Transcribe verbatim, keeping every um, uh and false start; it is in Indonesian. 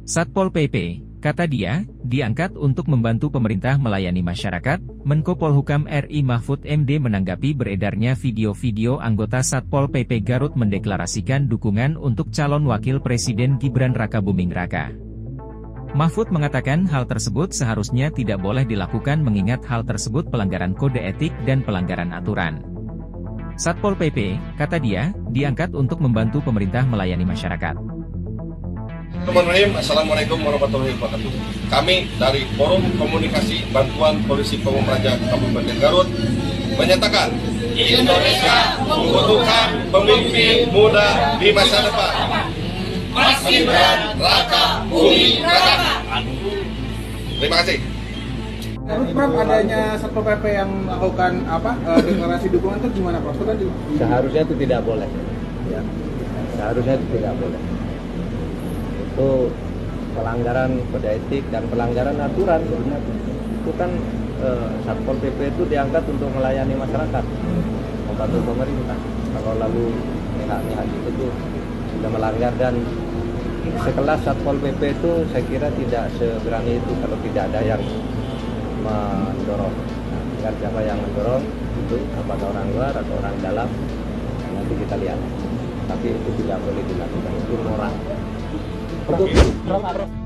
Satpol P P, kata dia, diangkat untuk membantu pemerintah melayani masyarakat. Menko Polhukam R I Mahfud M D menanggapi beredarnya video-video anggota Satpol P P Garut mendeklarasikan dukungan untuk calon wakil presiden Gibran Rakabuming Raka. Mahfud mengatakan hal tersebut seharusnya tidak boleh dilakukan mengingat hal tersebut pelanggaran kode etik dan pelanggaran aturan. Satpol P P, kata dia, diangkat untuk membantu pemerintah melayani masyarakat. Bismillahirrahmanirrahim. Assalamualaikum warahmatullahi wabarakatuh. Kami dari Forum Komunikasi Bantuan Polisi Pamung Praja Kabupaten Garut menyatakan Indonesia membutuhkan pemimpin muda di masa depan. Mas Gibran Rakabuming Raka. Terima kasih. Menurut Prof, adanya Satpol P P yang melakukan apa uh, deklarasi dukungan itu gimana, Prof? Kan seharusnya itu tidak boleh. Ya. Seharusnya itu tidak boleh. Itu pelanggaran kode etik dan pelanggaran aturan sebenarnya. Itu kan uh, Satpol P P itu diangkat untuk melayani masyarakat, membantu pemerintah. Kalau lalu pihak-pihak itu tuh sudah melanggar, dan sekelas Satpol P P itu saya kira tidak seberani itu kalau tidak ada yang mendorong. Nah, siapa yang mendorong itu, apakah orang luar atau orang dalam, nanti kita lihat. Tapi itu tidak boleh dilakukan, itu norak. Untuk